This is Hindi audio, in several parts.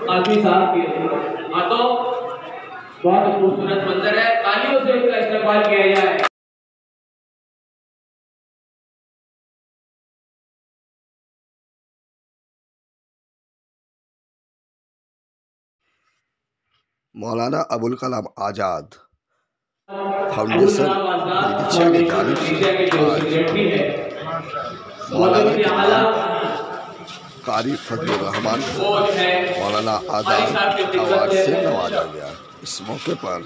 काफी साफ किए। हाँ तो बहुत खूबसूरत मंजर है, तालियों से उनका इस्तेमाल किया जाए। मौलाना अबुल कलाम आज़ाद फाउंडेशन बिलगिचिया की जानिब से आज मौलाना के नाम पर कारी फजलुर रहमान को मौलाना आज़ाद अवार्ड से नवाजा गया। इस मौके पर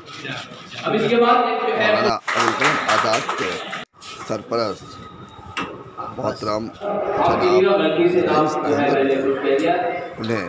मौलाना अबुल कलाम आज़ाद के सरपरस्त मोहतरम जनाब रईस अहमद ने उन्हें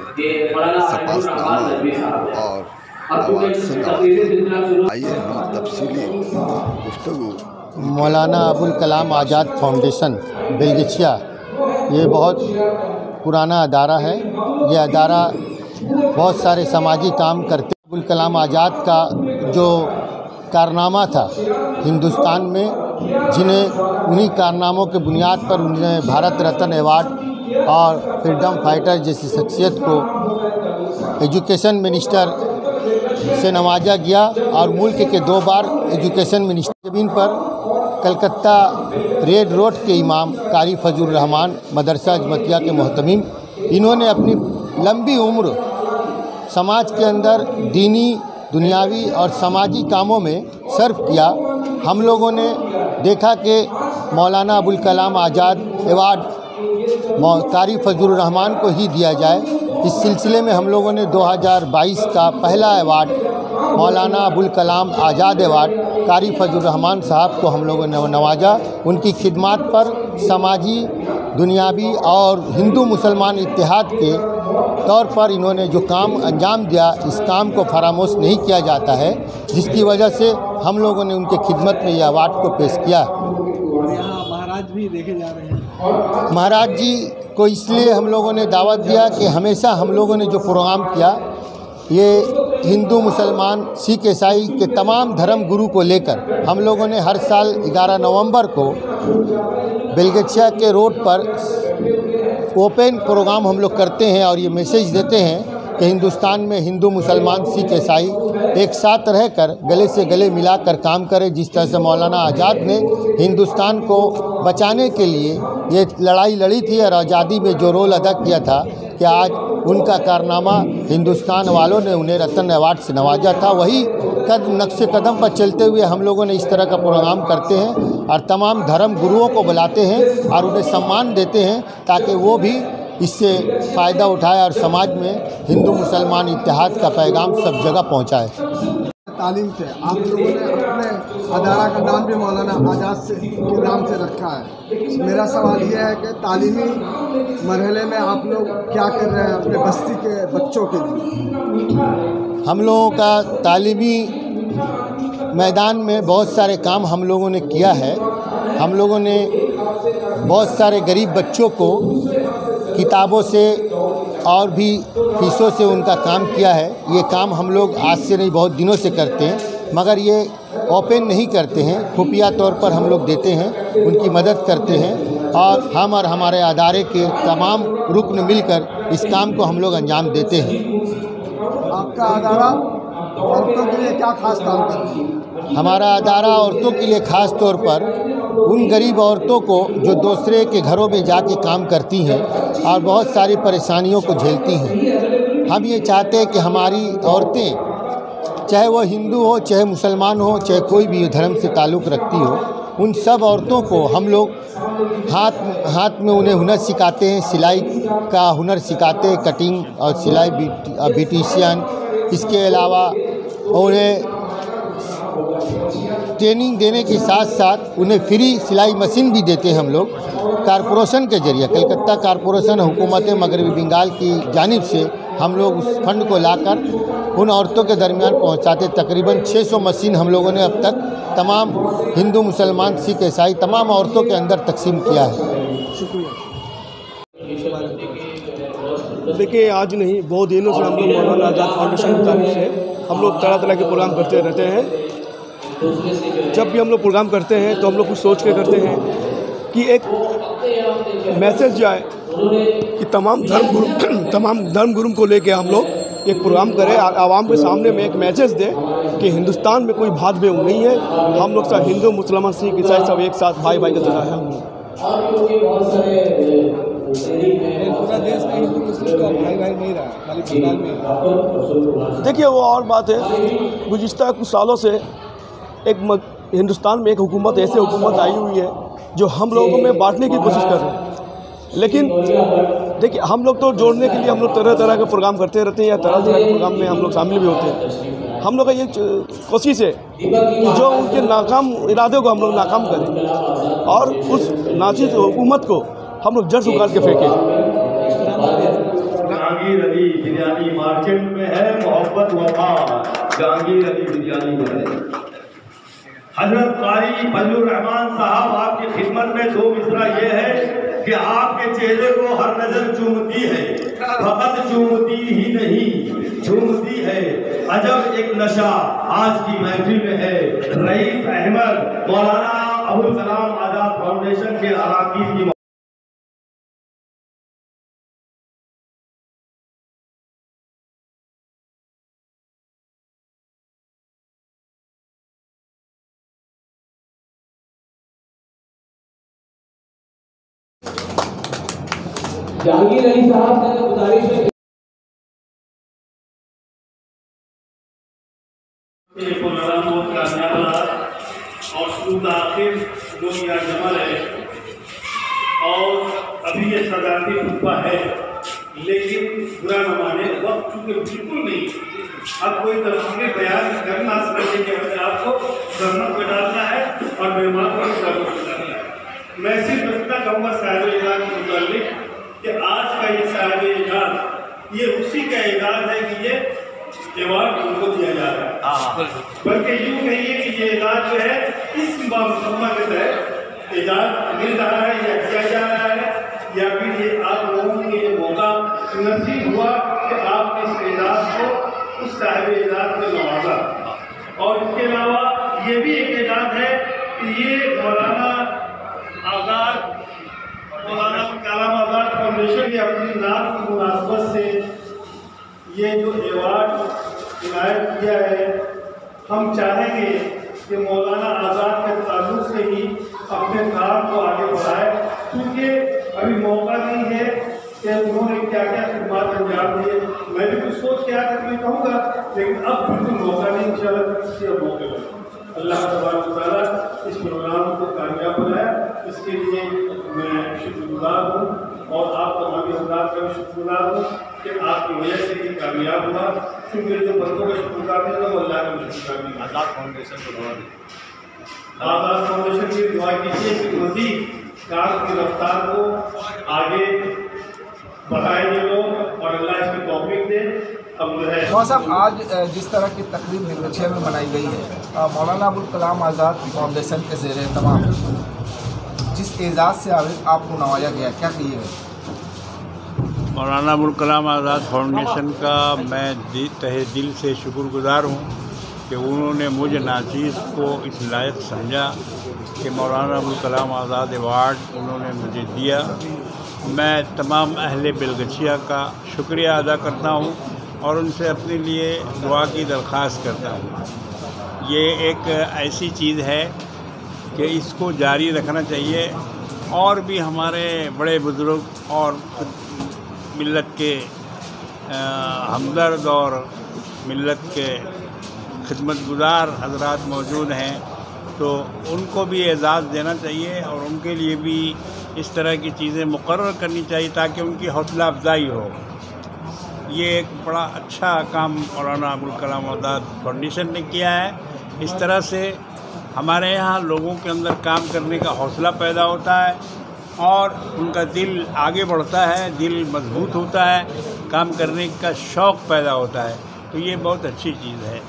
सपासनामा और अवार्ड से नवाजा। आइए हम तफसीली गुफ्तगू। मौलाना अबुल कलाम आज़ाद फाउंडेशन बिलगिचिया ये बहुत पुराना अदारा है। ये अदारा बहुत सारे समाजी काम करते। अबुल कलाम आज़ाद का जो कारनामा था हिंदुस्तान में, उन्हीं कारनामों के बुनियाद पर उन्हें भारत रत्न अवार्ड और फ्रीडम फाइटर जैसी शख्सियत को एजुकेशन मिनिस्टर से नवाजा गया और मुल्क के 2 बार एजुकेशन मिनिस्टर। ज़मीन पर कलकत्ता रेड रोड के इमाम कारी फजलुर रहमान मदरसा अजमतिया के मोहतमीम, इन्होंने अपनी लंबी उम्र समाज के अंदर दीनी, दुनियावी और समाजी कामों में सर्व किया। हम लोगों ने देखा कि मौलाना अबुल कलाम आज़ाद अवार्ड कारी फजलुर रहमान को ही दिया जाए। इस सिलसिले में हम लोगों ने 2022 का पहला अवार्ड मौलाना अबुल कलाम आज़ाद अवार्ड कारी फजलुर रहमान साहब को हम लोगों ने नवाजा। उनकी खिदमत पर समाजी, दुनियावी और हिंदू मुसलमान इत्तेहाद के तौर पर इन्होंने जो काम अंजाम दिया, इस काम को फरामोश नहीं किया जाता है, जिसकी वजह से हम लोगों ने उनके खिदमत में यह अवार्ड को पेश किया। यहाँ महाराज भी देखे जा रहे हैं। महाराज जी को इसलिए हम लोगों ने दावत दिया कि हमेशा हम लोगों ने जो प्रोग्राम किया, ये हिंदू, मुसलमान, सिख, ईसाई के तमाम धर्म गुरु को लेकर हम लोगों ने हर साल 11 नवंबर को बिलगिचिया के रोड पर ओपन प्रोग्राम हम लोग करते हैं और ये मैसेज देते हैं कि हिंदुस्तान में हिंदू, मुसलमान, सिख, ईसाई एक साथ रहकर गले से गले मिलाकर काम करें। जिस तरह से मौलाना आज़ाद ने हिंदुस्तान को बचाने के लिए ये लड़ाई लड़ी थी और आज़ादी में जो रोल अदा किया था, कि आज उनका कारनामा हिंदुस्तान वालों ने उन्हें रत्न अवार्ड से नवाजा था। वही नक्शे कदम पर चलते हुए हम लोगों ने इस तरह का प्रोग्राम करते हैं और तमाम धर्म गुरुओं को बुलाते हैं और उन्हें सम्मान देते हैं, ताकि वो भी इससे फ़ायदा उठाए और समाज में हिंदू मुसलमान इत्तेहाद का पैगाम सब जगह पहुंचाए। तालीम से आप लोगों ने अपने अदारा का नाम भी मौलाना आज़ाद से के नाम से रखा है। मेरा सवाल यह है कि तालीमी मरहले में आप लोग क्या कर रहे हैं अपने बस्ती के बच्चों के लिए? हम लोगों का तालीमी मैदान में बहुत सारे काम हम लोगों ने किया है। हम लोगों ने बहुत सारे गरीब बच्चों को किताबों से और भी फीसों से उनका काम किया है। ये काम हम लोग आज से नहीं, बहुत दिनों से करते हैं, मगर ये ओपन नहीं करते हैं, खुफिया तौर पर हम लोग देते हैं, उनकी मदद करते हैं और हम और हमारे अदारे के तमाम रुकन मिलकर इस काम को हम लोग अंजाम देते हैं। आपका अदारा औरतों के लिए क्या खास काम करती है? हमारा अदारा औरतों के लिए ख़ास तौर पर उन गरीब औरतों को जो दूसरे के घरों में जाके काम करती हैं और बहुत सारी परेशानियों को झेलती हैं, हम ये चाहते हैं कि हमारी औरतें, चाहे वो हिंदू हो, चाहे मुसलमान हो, चाहे कोई भी धर्म से ताल्लुक़ रखती हो, उन सब औरतों को हम लोग हाथ में उन्हें हुनर सिखाते हैं, सिलाई का हुनर सिखाते हैं, कटिंग और सिलाई, ब्यूटिशियन। इसके अलावा उन्हें ट्रेनिंग देने के साथ साथ उन्हें फ्री सिलाई मशीन भी देते हैं हम लोग कारपोरेशन के जरिए। कलकत्ता कारपोरेशन हुकूमत मगरबी बंगाल की जानिब से हम लोग उस फंड को लाकर उन औरतों के दरमियान पहुंचाते। तकरीबन 600 मशीन हम लोगों ने अब तक तमाम हिंदू, मुसलमान, सिख, ईसाई तमाम औरतों के अंदर तकसीम किया है। शुक्रिया। देखिए, आज नहीं, बहुत दिनों से हम लोग मौलाना आज़ाद फाउंडेशन की तारीफ से हम लोग तरह तरह के प्रोग्राम करते रहते हैं। जब भी हम लोग प्रोग्राम करते हैं तो हम लोग कुछ सोच के करते हैं कि एक मैसेज जाए कि तमाम धर्म गुरु को लेके हम लोग एक प्रोग्राम करे, आवाम के सामने में एक मैसेज दे कि हिंदुस्तान में कोई भेदभाव नहीं है, हम लोग सब हिंदू मुसलमान सिख ईसाई सब एक साथ भाई भाई की तरह है हम लोग। पूरा देश में हिंदू मुस्लिम तो भाई भाई नहीं रहा, खाली बंगाल में। देखिए वो और बात है, गुज़िश्ता कुछ सालों से हिंदुस्तान में एक हुकूमत ऐसी हुकूमत आई हुई है जो हम लोगों में बांटने की कोशिश कर रहे हैं। लेकिन देखिए हम लोग तो जोड़ने के लिए हम लोग तरह तरह के प्रोग्राम करते रहते हैं या तरह तरह के प्रोग्राम में हम लोग शामिल भी होते हैं। हम लोग का ये कोशिश है कि जो उनके नाकाम इरादे को हम लोग नाकाम करें और उस नाचिज़ हुकूमत को हम लोग जड़ से उखाड़ के फेंकें। जहांगीर अली बिरयानी मार्केट में है, मोहब्बत वफा जहांगीर अली बिरयानी में है। हजरत कारी फजलुर रहमान साहब आपकी खिदमत में दो मिसरा ये है कि आपके चेहरे को हर नजर चूमती है, फकत चूमती ही नहीं झूमती है। अजब एक नशा आज की महफिल में है। रईस अहमद मौलाना अबुल कलाम आजाद फाउंडेशन के अराकीन की जहांगीर अली साहब से गुजारिश है और शुरू आखिर जो यहाँ जमल है और अभी ये सदारती खुतबा है, लेकिन बुरा न माने वक्त चूँकि बिल्कुल नहीं, अब कोई तफसीली बयान करना समझे कि अपने आप को जहमत में डालना है और मेहमान को जहमत में डालना है। मैं सिर्फ इतना कहूँगा साहिब-ए-इजाज़ के मुताल्लिक कि आज का ये साहिब-ए-इजाज़ ये उसी का एजाज़ है कि ये एवार्ड उनको दिया जा रहा है, बल्कि यूँ कहिए कि ये एजाज़ जो है इस बामुसम्मा के तहत एजाज़ मिल रहा है या दिया जा रहा है, या फिर ये आप लोगों के ये मौका नसीब हुआ कि आपने इस एजाज़ को उस साहिब-ए-इजाज़ में नवाजा। और इसके अलावा ये भी एक एजाज़ है कि ये मौलाना कलाम आज़ाद फाउंडेशन ने अपनी नाम की मुनासबत से ये जो एवार्ड इनायत किया है, हम चाहेंगे कि मौलाना आज़ाद के ताल्लुक़ से ही अपने काम को आगे बढ़ाए, क्योंकि अभी मौका नहीं है कि उन्होंने क्या क्या खिदमत अंजाम दिए। मैं भी कुछ सोच के आकर मैं कहूँगा, लेकिन अब बिल्कुल मौका नहीं, इंशाअल्लाह किसी और मौके पर अल्लाह तबारक व तआला इस प्रोग्राम को कामयाब बनाया, इसके लिए मैं शुक्रगुज़ार हूँ और आप तमाम हज़रात का भी शुक्रगुज़ार हूँ कि आपकी वजह से ये कामयाब हुआ। क्योंकि जो बंदों का शुक्रगुज़ार नहीं था वो अल्लाह का भी शुक्रगुज़ार नहीं। आज़ाद फाउंडेशन को दुआ दें, आज़ाद फाउंडेशन की दुआ कीजिए कि मज़ीद काम की रफ्तार को आगे बढ़ाएंगे लोग और अल्लाह इसकी तौफीक दे। अब जो है साहब आज जिस तरह की तकरीब निर्वच्छे में मनाई गई है, मौलाना अबुल कलाम आज़ाद फाउंडेशन के ज़ेरे तमाम जिस एजाज़ से आपको नवाजा गया, क्या कहिएगा? मौलाना अबुल कलाम आज़ाद फाउंडेशन का मैं तहे दिल से शुक्रगुज़ार हूँ कि उन्होंने मुझे नाचीज़ को इस लायक समझा कि मौलाना अबुल कलाम आज़ाद अवार्ड उन्होंने मुझे दिया। मैं तमाम अहले बिलगछिया का शुक्रिया अदा करता हूँ और उनसे अपने लिए दुआ की दरख्वास्त करता हूँ। ये एक ऐसी चीज़ है कि इसको जारी रखना चाहिए और भी हमारे बड़े बुज़ुर्ग और मिल्लत के हमदर्द और मिल्लत के खिदमतगुज़ार हज़रात मौजूद हैं, तो उनको भी एजाज़ देना चाहिए और उनके लिए भी इस तरह की चीज़ें मुकर्रर करनी चाहिए ताकि उनकी हौसला अफजाई हो। ये एक बड़ा अच्छा काम मौलाना अबुल कलाम आज़ाद फाउंडेशन ने किया है। इस तरह से हमारे यहाँ लोगों के अंदर काम करने का हौसला पैदा होता है और उनका दिल आगे बढ़ता है, दिल मजबूत होता है, काम करने का शौक़ पैदा होता है, तो ये बहुत अच्छी चीज़ है।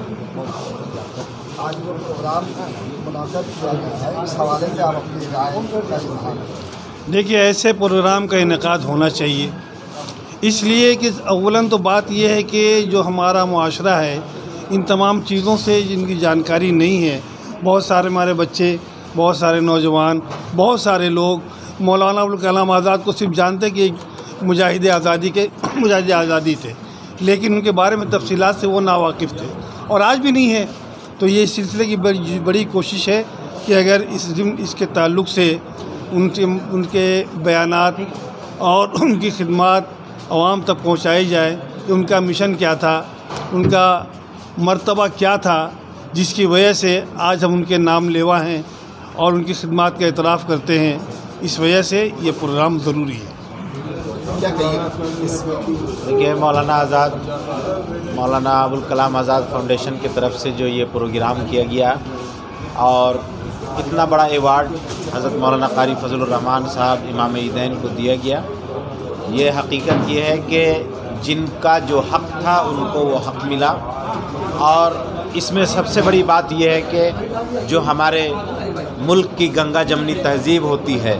आज वो प्रोग्राम मुनाक़िद किया गया है, इस हवाले से आप अपनी राय? देखिए, ऐसे प्रोग्राम का इनेकाद होना चाहिए, इसलिए कि अव्वलन तो बात यह है कि जो हमारा मुआशरा है इन तमाम चीज़ों से जिनकी जानकारी नहीं है, बहुत सारे हमारे बच्चे, बहुत सारे नौजवान, बहुत सारे लोग मौलाना अबुल कलाम आज़ाद को सिर्फ जानते कि मुजाहिद आज़ादी थे, लेकिन उनके बारे में तफसीलात से वो नावाकिफ़ थे और आज भी नहीं है। तो ये इस सिलसिले की बड़ी कोशिश है कि अगर इसके ताल्लुक़ से उनके बयानात और उनकी खिदमत आवाम तक पहुँचाई जाए कि उनका मिशन क्या था, उनका मर्तबा क्या था, जिसकी वजह से आज हम उनके नाम लेवा हैं और उनकी खिदमत का एतराफ़ करते हैं। इस वजह से ये प्रोग्राम ज़रूरी है। क्या कहिए? देखिए, मौलाना अबुल कलाम आज़ाद फाउंडेशन की तरफ से जो ये प्रोग्राम किया गया और इतना बड़ा एवार्ड हज़रत मौलाना क़ारी फ़ज़लुर रहमान साहब इमाम ईदैन को दिया गया, ये हकीकत ये है कि जिनका जो हक़ था उनको वो हक़ मिला। और इसमें सबसे बड़ी बात यह है कि जो हमारे मुल्क की गंगा जमनी तहज़ीब होती है,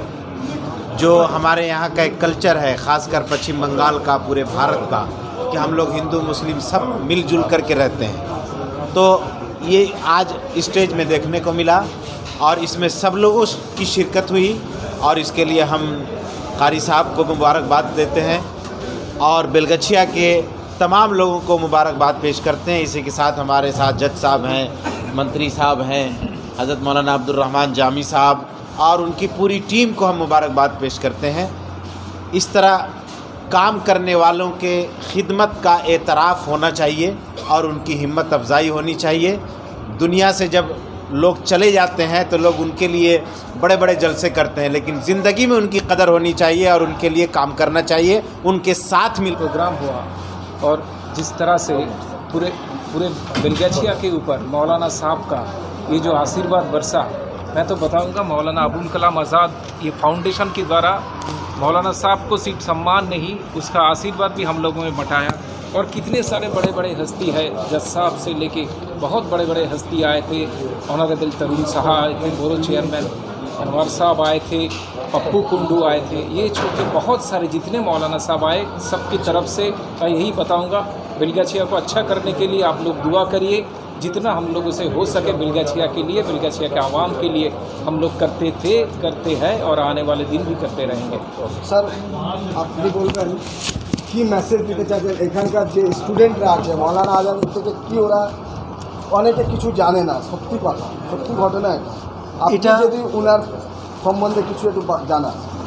जो हमारे यहाँ का एक कल्चर है, ख़ासकर पश्चिम बंगाल का, पूरे भारत का, कि हम लोग हिंदू मुस्लिम सब मिलजुल कर के रहते हैं, तो ये आज स्टेज में देखने को मिला और इसमें सब लोगों की शिरकत हुई और इसके लिए हम क़ारी साहब को मुबारकबाद देते हैं और बेलगछिया के तमाम लोगों को मुबारकबाद पेश करते हैं। इसी के साथ हमारे साथ जज साहब हैं, मंत्री साहब हैं, हज़रत मौलाना अब्दुल रहमान जामी साहब और उनकी पूरी टीम को हम मुबारकबाद पेश करते हैं। इस तरह काम करने वालों के खिदमत का एतराफ़ होना चाहिए और उनकी हिम्मत अफजाई होनी चाहिए। दुनिया से जब लोग चले जाते हैं तो लोग उनके लिए बड़े बड़े जलसे करते हैं, लेकिन ज़िंदगी में उनकी कदर होनी चाहिए और उनके लिए काम करना चाहिए, उनके साथ मिल प्रोग्राम हुआ। और जिस तरह से पूरे बेलगछिया के ऊपर मौलाना साहब का ये जो आशीर्वाद बरसा, मैं तो बताऊंगा मौलाना अबुल कलाम आज़ाद ये फाउंडेशन के द्वारा मौलाना साहब को सिर्फ सम्मान नहीं, उसका आशीर्वाद भी हम लोगों में बंटाया। और कितने सारे बड़े बड़े हस्ती है, जज साहब से लेके बहुत बड़े बड़े हस्ती आए थे, ऑनरेबल तरुण साहब आए थे, बोरो चेयरमैन अनवर साहब आए थे, पप्पू कुंडू आए थे, ये छोटे बहुत सारे जितने मौलाना साहब आए, सबकी तरफ से मैं यही बताऊंगा, बेलगछिया को अच्छा करने के लिए आप लोग दुआ करिए। जितना हम लोगों से हो सके बेलगछिया के लिए, बेलगछिया के आवाम के लिए हम लोग करते थे, करते हैं और आने वाले दिन भी करते रहेंगे। স্যার, আপনি বলবেন কি মেসেজ দিতে চাইছেন এখানকার যে স্টুডেন্টরা আছে মৌলানা আজাদ থেকে, কি ওরা অনেকে কিছু জানে না, সত্যি কথা, সত্যি ঘটনা এটা, যদি ওনার সম্বন্ধে কিছু একটু জানা।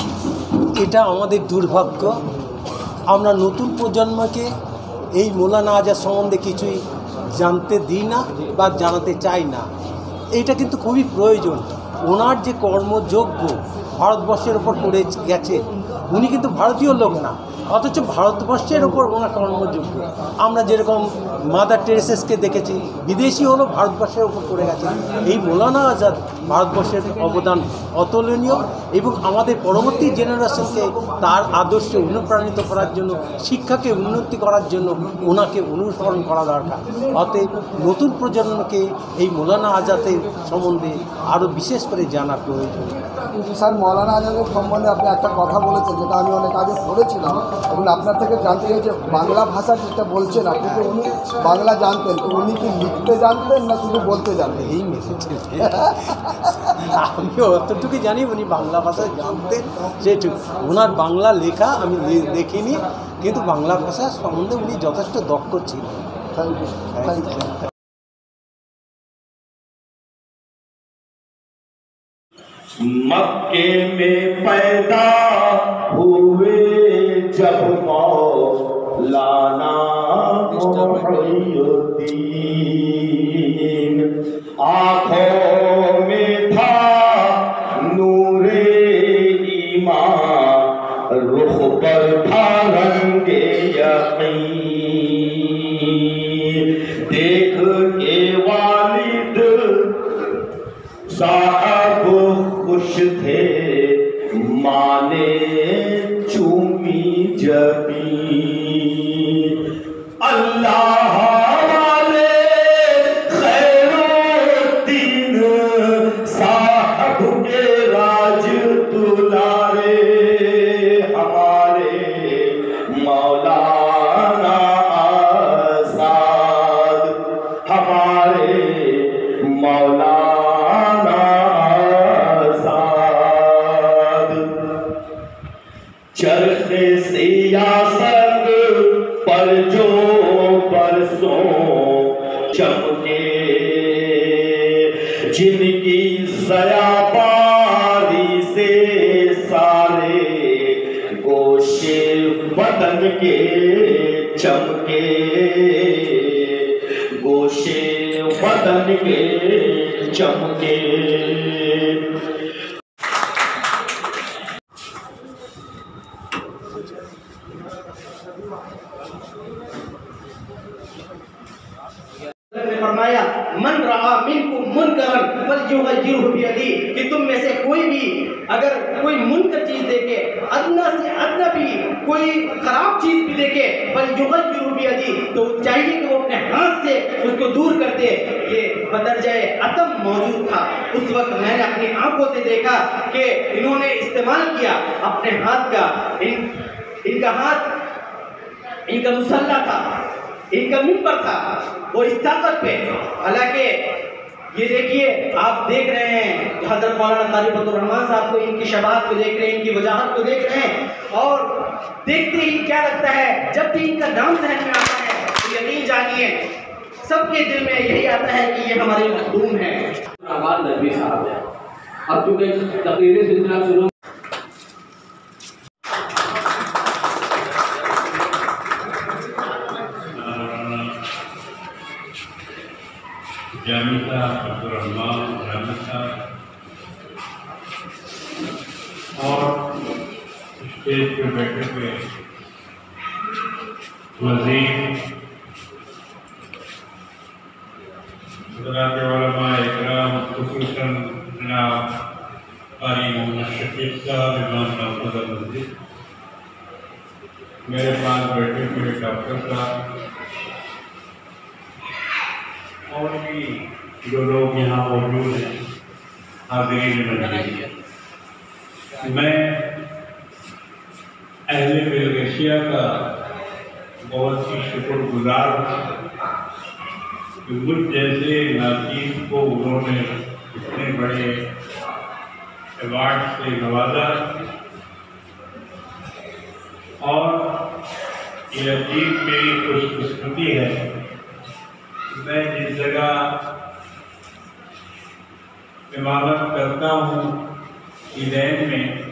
এটা আমাদের দুর্ভাগ্য, আমরা নতুন প্রজন্মকে এই মৌলানা আজাদ সম্বন্ধে কিছুই জানতে দিই না বা জানাতে চাই না। এইটা কিন্তু খুবই প্রয়োজন। ওনার যে কর্মযোগ্য ভারতবর্ষের ওপর করে গেছে, উনি কিন্তু ভারতীয় লোক না, অথচ ভারতবর্ষের ওপর ওনার কর্মযোগ্য। আমরা যেরকম মাদার টেরেসাকে দেখেছি, বিদেশি হলো ভারতবর্ষের ওপর করে গেছে। এই মৌলানা আজাদ ভারতবর্ষের অবদান অতুলনীয় এবং আমাদের পরবর্তী জেনারেশনকে তার আদর্শে অনুপ্রাণিত করার জন্য, শিক্ষাকে উন্নতি করার জন্য ওনাকে অনুসরণ করা দরকার। অতএব নতুন প্রজন্মকে এই মৌলানা আজাদের সম্বন্ধে আরও বিশেষ করে জানা প্রয়োজন। স্যার, মৌলানা আজাদের সম্বন্ধে আপনি একটা কথা বলেছেন যেটা আমি অনেক আগে পড়েছিলাম এবং আপনার থেকে জানতে চাই যে বাংলা ভাষা যেটা বলছেন আপনি, তো উনি বাংলা জানতেন, তো উনি কি লিখতে জানতেন না শুধু বলতে জানতেন? এই মেসেজ আমি অতটুকু জানি, উনি বাংলা ভাষা জানতেন, সেটুকু। ওনার বাংলা লেখা আমি দেখিনি, কিন্তু বাংলা ভাষা সম্বন্ধে উনি যথেষ্ট দক্ষ ছিলেন। Thank you, thank you. मक्के में पैदा हुए जब मौलाना मुहीउद्दीन, आँखों में था नूरे ईमान, रुख पर था रंगे यकीन, देख के वालिद साहब खुश थे, माने चूमी जबी, अल्लाह वाले खैरुद्दीन साहब के राज दुलारे, हमारे मौलाना आज़ाद, हमारे मौलाना चरखे सियासत पर जो चमके, जिनकी ज़याबारी से सारे गोशे बदन के चमके, गोशे बदन के चमके। फरमाया मन रहा मिनकुम मुनकरन फलयुगय्यिरहु बियदी, कि तुम में से कोई भी अगर कोई मुनकर चीज देखे, अदना से अदना भी कोई खराब चीज भी देखे, फलयुगय्यिरहु बियदी, तो चाहिए कि वो अपने हाथ से उसको दूर कर दे। ये बदरजाए अतम मौजूद था उस वक्त, मैंने अपनी आंखों से देखा कि इन्होंने इस्तेमाल किया अपने हाथ का, इनका हाथ, इनका मुसल्ला था, इनका मिंबर था, वो इस ताकत पे। हालांकि ये देखिए, आप देख रहे हैं हजरत मौलाना कारी फजलुर रहमान साहब को, इनकी शबाहत को देख रहे हैं, इनकी वजाहत को देख रहे हैं, और देखते ही क्या लगता है, जब भी इनका नाम जहन में आता है तो यकीन जानिए सबके दिल में यही आता है कि ये हमारे मखदूम हैं। आवाज नबी साहब है। अब चूंकि तकरीरी सिलसिला शुरू जामिता अब्दुर्रहमान जामिता और स्टेज पे बैठे हुए वज़ीर, हज़रात उलमा इकराम, खुसूसन जनाब कारी मोहम्मद शफीक साहब, इमाम नाफिज़ मस्जिद, मेरे पास बैठे हुए डॉक्टर साहब और भी जो लोग यहाँ मौजूद हैं, हाज़रीन मजलिस, मैं अहले बेलगशिया का बहुत ही शुक्रगुजार हूँ कि मुझ जैसे नाज़रीन को उन्होंने इतने बड़े अवार्ड से नवाजा, और ये अजीब मेरी खुशकिस्मती है। मैं जिस जगह इमामत करता हूँ ईदैन में,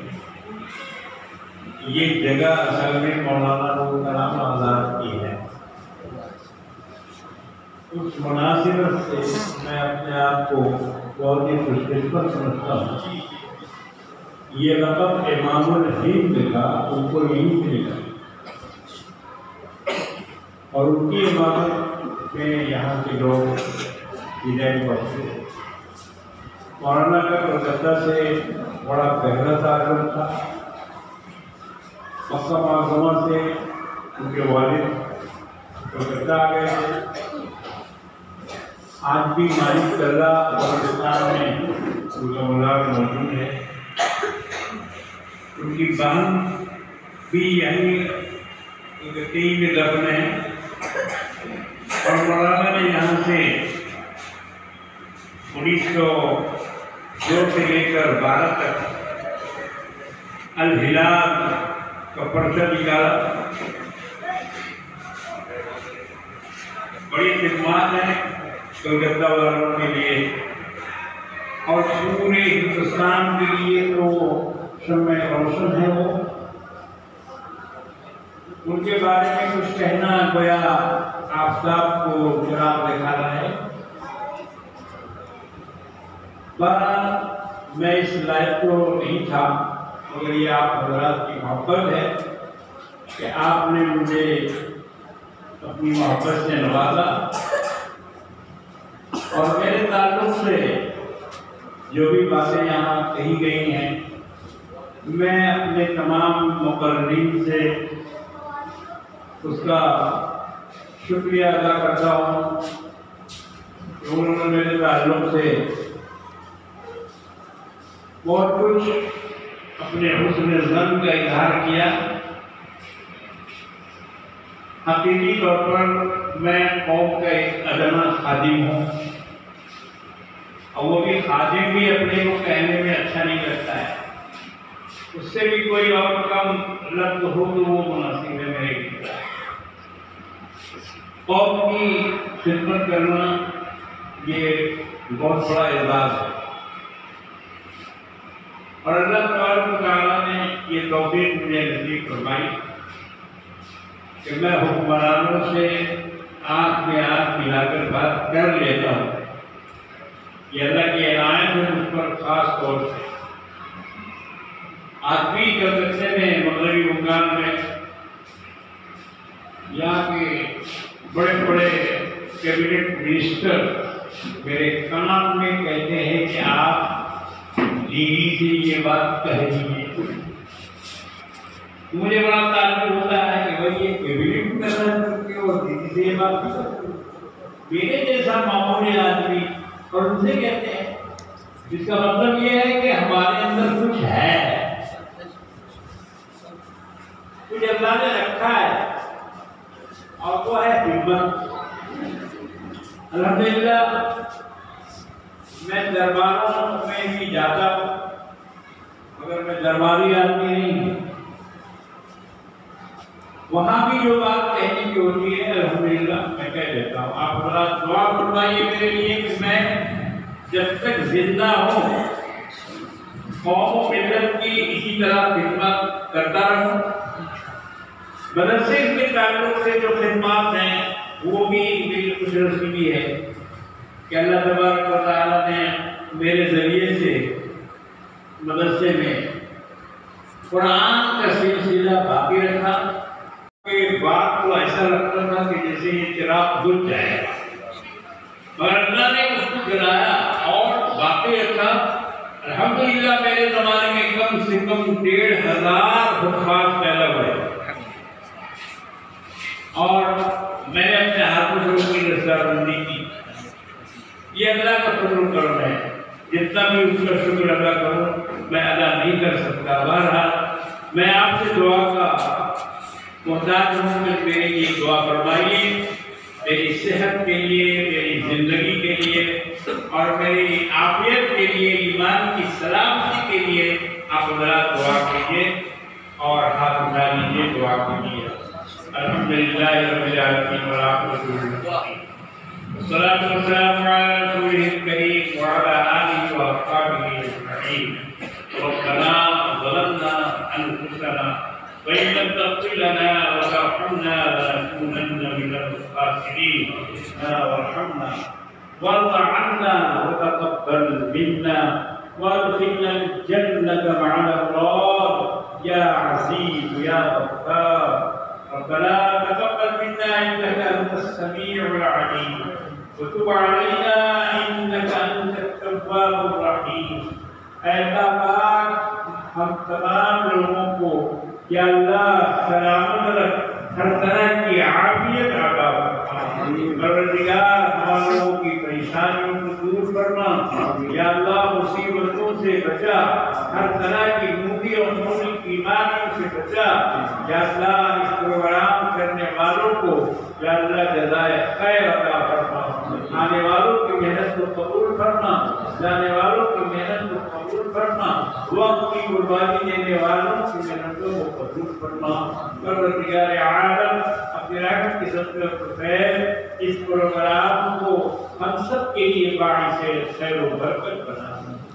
ये जगह असल में मौलाना अबुल कलाम आज़ाद की है। उस मुनासिबत से मैं अपने आप को बहुत ही खुशकिस्मत समझता हूँ। ये लक़ब इमामुल हिंद का उनको यहीं से मिला, और उनकी इमामत में यहाँ के लोग ईदैन पढ़ते। मौलाना का कलकत्ता से बड़ा गहरा ताल्लुक था। मक्का मुअज़्ज़मा से उनके वालिद कलकत्ता आ गए थे। आज भी मालिक कल्ला पाकिस्तान में उनका औलाद मौजूद है। उनकी बहन भी यहीं कलकत्ते में दफन है, और मौलाना ने यहाँ से 1902 से लेकर 12 तक अल हिलाल का पर्चा निकाला। बड़ी खिदमत है कलकत्ता वालों के लिए और पूरे हिंदुस्तान के लिए, तो शम्मे रोशन है वो। उनके बारे में कुछ कहना गोया आफ्ताब को चिराग दिखा रहा है। बहरहाल मैं इस लायक तो नहीं था, मगर ये आप हज़रात की मोहब्बत है कि आपने मुझे अपनी मोहब्बत से नवाजा, और मेरे ताल्लुक़ से जो भी बातें यहाँ कही गई हैं, मैं अपने तमाम मुक़र्रीन से उसका शुक्रिया अदा करता हूँ। उन्होंने मेरे ताल्लुक़ से बहुत कुछ अपने हुस्न ज़न का इज़हार किया। हकीकी तौर पर मैं कौम का एक अदना खादिम हूँ, और वो भी खादिम भी अपने को कहने में अच्छा नहीं लगता है। उससे भी कोई और कम लफ्ज़ हो तो वो मुनासिब है मेरे लिए। कौम की खिदमत करना ये बहुत बड़ा एजाज़ है और अल्लाह तबारक व तआला ने ये तौफीक मुझे नसीब फरमाई कि मैं हुक्मरानों से आँख में आँख मिलाकर बात कर लेता हूँ। ये अल्लाह की इनायत है मुझ पर खास तौर से। आखिरी कलकत्ते में मगरबी बंगाल में यहाँ के बड़े बड़े कैबिनेट मिनिस्टर मेरे कान में कहते हैं कि आप दीदी से ये बात कह दीजिए। मुझे बड़ा ताल्लुक होता है कि भाई ये कैबिनेट कर रहा है और दीदी से ये बात नहीं करते। मेरे जैसा मामूली आदमी और उनसे कहते हैं, इसका मतलब ये है कि हमारे अंदर कुछ है, कुछ अल्लाह ने रखा है और वो है हिम्मत। अल्हम्दुलिल्लाह मैं दरबारों में भी जाता हूँ, मगर मैं दरबारी आदमी नहीं हूँ। वहाँ भी जो बात कहने की होती है अल्हम्दुलिल्लाह मैं कह देता हूँ। आप बड़ा दुआ फरमाइए मेरे लिए कि मैं जब तक जिंदा हूँ कौम मिल्लत की इसी तरह खिदमत करता रहूँ। मदरसे के ताल्लुक से जो खिदमत हैं वो भी मेरी खुशनसीबी है कि अल्लाह तबारक व तआला ने मेरे ज़रिए से मदरसे में कुरान का सिलसिला बाकी रखा। के बात को ऐसा लगता था कि जैसे ये चिराग बुझ जाएगा, मगर अल्लाह ने उसको जलाया और बाकी रखा। अल्हम्दुलिल्लाह मेरे ज़माने में कम से कम 1500 हुफ़ाज़ पैदा हुए और मैंने अपने हाथों से उसकी रसाबंदी की। ये अल्लाह का शुक्र करम है, जितना भी उसका शुक्र अदा करूँ मैं अदा नहीं कर सकता। बहरहाल मैं आपसे दुआ का मोहताज हूँ कि मेरे लिए दुआ फरमाइए, मेरी सेहत के लिए, मेरी ज़िंदगी के लिए और मेरी आफियत के लिए, ईमान की सलामती के लिए आप ज़रा दुआ कीजिए और हाथ उठा लीजिए दुआ कीजिए। अल्हम्दुलिल्लाह रब्बिल आलमीन व सलातु व सलामु अला रसूलिल करीम व अला आलिहि व अस्हाबिहि अजमईन। रब्बना ज़लमना अनफुसना व इन लम तग़फिर लना व तर्हमना लनकूनन्ना मिनल ख़ासिरीन। वरहमना वार्ज़ अन्ना व तक़ब्बल मिन्ना वअदखिलना अल-जन्नता मअल अबरार या अज़ीज़ या गफ़्फ़ार। रब्बना तक़ब्बल मिन्ना इन्नका अंतस समीउल अलीम व तुब अलैना इन्नका अंतत तव्वाबुर रहीम। ऐ अल्लाह हम तमाम लोगों को या अल्लाह सलामत रख, हर तरह की आफियत अता फरमा। परवरदिगार हम लोगों की परेशानियों को दूर फरमा। या अल्लाह मुसीबतों से बचा, हर तरह की मूडी और मोटी बीमारियों से बचा। या अल्लाह इस प्रोग्राम करने वालों को या अल्लाह जज़ाए खैर अता फरमा। आने वालों की मेहनत को कबूल फरमा, जाने वालों की मेहनत को कबूल फरमा, वक्त की कुर्बानी देने वालों की मेहनतों को कबूल फरमा। परवरदिगार आलम अपनी रहमत की सदक़े फैज़ इस प्रोग्राम को हम सब के लिए बाइस से खैर व बरकत बना।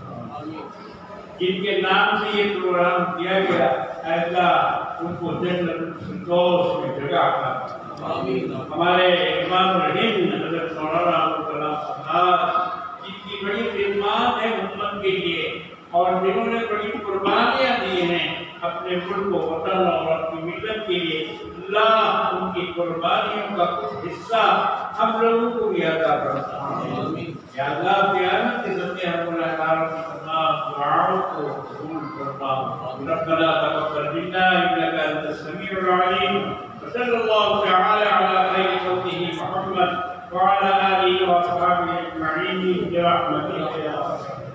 जिनके नाम से ये प्रोग्राम किया गया अल्लाह उनको जन्नत फिरदौस में जगह अता फरमा। हमारे इमाम रहीम हज़रत मौलाना अबुल कलाम आज़ाद जिनकी बड़ी खिदमत है उम्मत के लिए और जिन्होंने बड़ी कुर्बानियाँ दी हैं अपने मुल्क को, वतन और अपनी मिल्लत के लिए, अल्लाह उनकी कुर्बानियों का कुछ हिस्सा हम लोगों को भी अता फरमा। या अल्लाह क़यामत के दिन हम गुनहगारों की तमाम दुआओं को कबूल फरमा। रब्बना तक़ब्बल मिन्ना इन्नका अंतस समीउल अलीम। सल्लल्लाहु तआला अला खैरि खल्क़िही मुहम्मद व अला आलिहि व अस्हाबिही अजमईन बिरहमतिका या